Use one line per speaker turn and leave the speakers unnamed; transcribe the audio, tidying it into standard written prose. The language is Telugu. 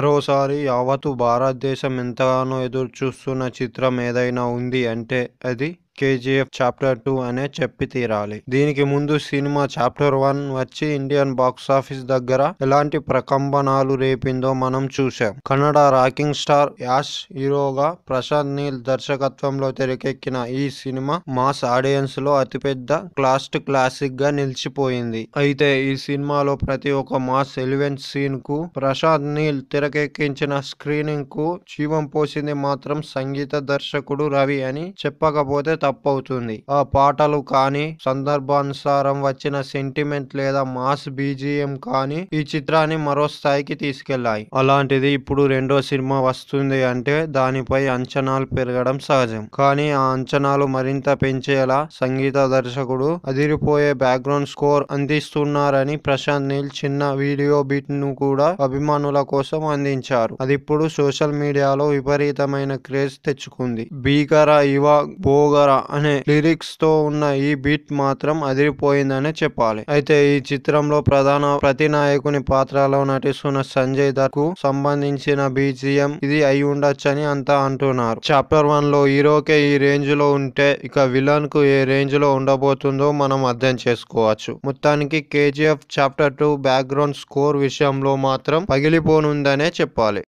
మరోసారి యావత్తు భారతదేశం ఎంతగానో ఎదురుచూస్తున్న చిత్రం ఏదైనా ఉంది అంటే అది కేజీఎఫ్ చాప్టర్ 2 అనే చెప్పి తీరాలి. దీనికి ముందు సినిమా చాప్టర్ 1 వచ్చి ఇండియన్ బాక్సాఫీస్ దగ్గర ఎలాంటి ప్రకంపనాలు రేపిందో మనం చూశాం. కన్నడ రాకింగ్ స్టార్ యాష్ హీరోగా ప్రశాంత్ నీల్ దర్శకత్వంలో తెరకెక్కిన ఈ సినిమా మాస్ ఆడియన్స్ లో అతిపెద్ద క్లాసిక్ గా నిలిచిపోయింది. అయితే ఈ సినిమాలో ప్రతి ఒక్క మాస్ ఎలిమెంట్ సీన్ కు ప్రశాంత్ నీల్ తెరకెక్కించిన స్క్రీనింగ్ కు జీవం పోసింది మాత్రం సంగీత దర్శకుడు రవి అని చెప్పకపోతే తప్పవుతుంది. ఆ పాటలు కానీ, సందర్భానుసారం వచ్చిన సెంటిమెంట్ లేదా మాస్ బీజిఎం కానీ ఈ చిత్రాన్ని మరో స్థాయికి తీసుకెళ్లాయి. అలాంటిది ఇప్పుడు రెండో సినిమా వస్తుంది అంటే దానిపై అంచనాలు పెరగడం సహజం. కానీ ఆ అంచనాలు మరింత పెంచేలా సంగీత దర్శకుడు అదిరిపోయే బ్యాక్గ్రౌండ్ స్కోర్ అందిస్తున్నారని ప్రశాంత్ నీల్ చిన్న వీడియో బిట్ ను కూడా అభిమానుల కోసం అందించారు. అది ఇప్పుడు సోషల్ మీడియాలో విపరీతమైన క్రేజ్ తెచ్చుకుంది. భీకర ఇవా భోగర అనే లిరిక్స్ తో ఉన్న ఈ బీట్ మాత్రం అదిరిపోయిందనే చెప్పాలి. అయితే ఈ చిత్రంలో ప్రధాన ప్రతినాయకుని పాత్రలో నటిస్తున్న సంజయ్ దత్ కు సంబంధించిన బీజిఎం ఇది అయి ఉండొచ్చని అంతా అంటున్నారు. చాప్టర్ 1 లో హీరోకే ఈ రేంజ్ లో ఉంటే ఇక విలన్ కు ఏ రేంజ్ లో ఉండబోతుందో మనం అర్థం చేసుకోవచ్చు. మొత్తానికి కేజీఎఫ్ చాప్టర్ 2 బ్యాక్గ్రౌండ్ స్కోర్ విషయంలో మాత్రం పగిలిపోనుందనే చెప్పాలి.